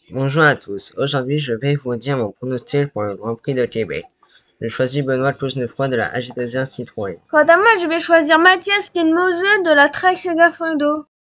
Bonjour à tous, aujourd'hui je vais vous dire mon pronostic pour le Grand Prix de Québec. Je choisis Benoît Tougenefroy de la AG2R Citroën. Quant à moi, je vais choisir Mathias Kenmose de la Trek Segafredo.